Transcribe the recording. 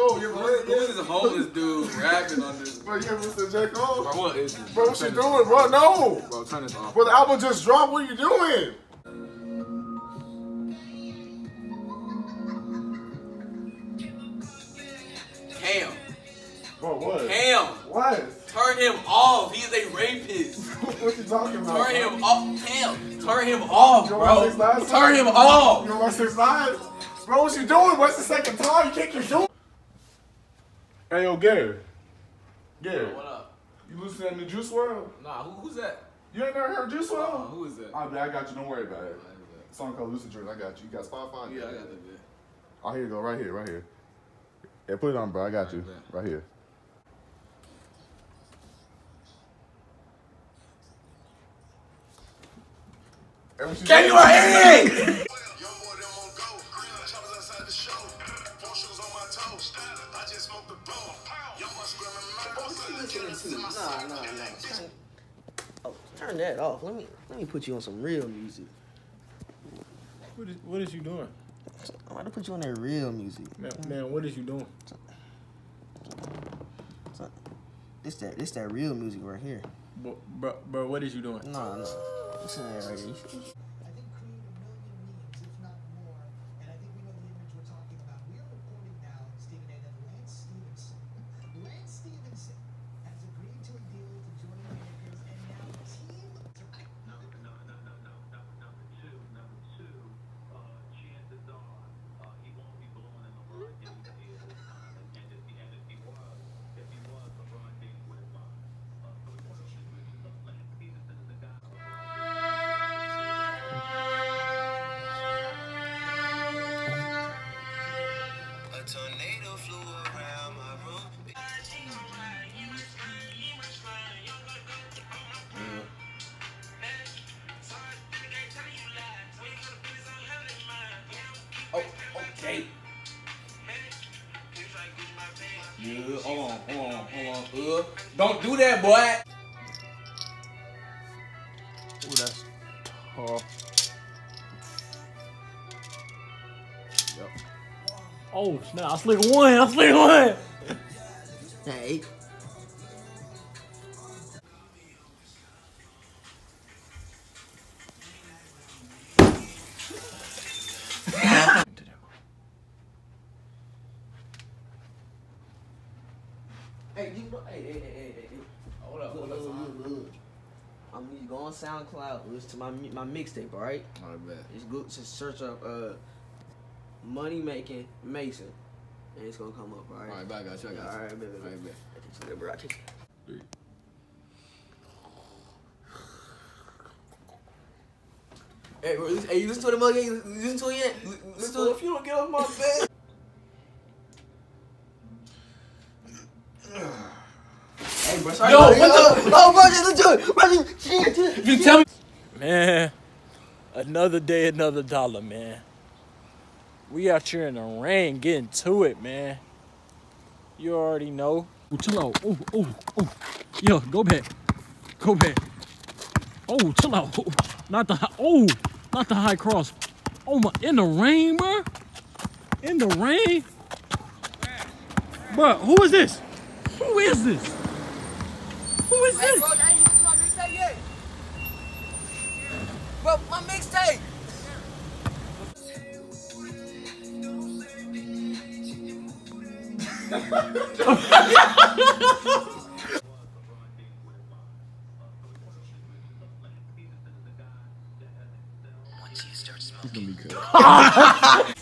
Cole? You ever Who's this homeless dude rapping on this? Bro, you ever listen to J. Cole? Bro, what is this? Bro, what you doing, bro? No! Bro, turn this off. Bro, the album just dropped. What are you doing? Cam. Bro, what? Cam. What? Turn him off. He's a rapist. What you talking about? Turn him off. Cam. Turn him off, You bro. want my 6ix9ine? Turn him off. You want my 6ix9ine? Bro, what you doing? What's the second time? You can't keep doing. Hey, yo, Gary. Gary. What up? You listen to that new Juice WRLD? Nah, who's that? You ain't never heard Juice WRLD? Who is that? I got you. Don't worry about it. A song called Lucid Dreams. I got you. You got Spotify? Yeah, I got that bit. Oh, here you go. Right here. Right here. Yeah, put it on, bro. I got you. Right here. Can you hear me? Nah. Oh, turn that off. Let me put you on some real music. What is you doing? I'm about to put you on that real music. Man, what is you doing? This that real music right here. Bro, what is you doing? Nah. Listen to that right here. I think create 1 million memes, if not more. And I think we know the image we're talking about. We are reporting now, Stephen A., that Lance Stevenson has agreed to a deal to join the Lakers, and now team. Number two, chances are he won't be blowing in the run game this time. And if he was, LeBron James would have won. So it's one of those situations. Lance Stevenson is the guy. A tornado flew around my room. Oh, okay. Yeah, hold on. Don't do that, boy. Ooh, that's tough. Yep. Oh, snap. I slid one. Hey. Hey. Hold up. Look. I'm gonna go on SoundCloud. Listen to my mixtape, alright? I bet. It's good to search up Money Making Mason. And it's gonna come up, alright? Alright, I got you. Alright, bet. Alright, bet. I take you, bro. I take you. Hey, bro, you listen to the mug? You listen to it yet? Listen to it. If you don't get off my bed. Hey, bro, sorry. Yo, what the? Oh, bro, just listen to it. Bro, You tell me. Man, another day, another dollar, man. We out here in the rain getting to it, man. You already know. Ooh, chill out. Oh. Yo, go back. Oh, chill out. Not the high cross. Oh my, in the rain, bro. In the rain. Bro, who is this? Who is this? Hey, bro, I ain't listened to my mixtape yet. Bro, my mixtape. Once you start smoking. It's gonna be good.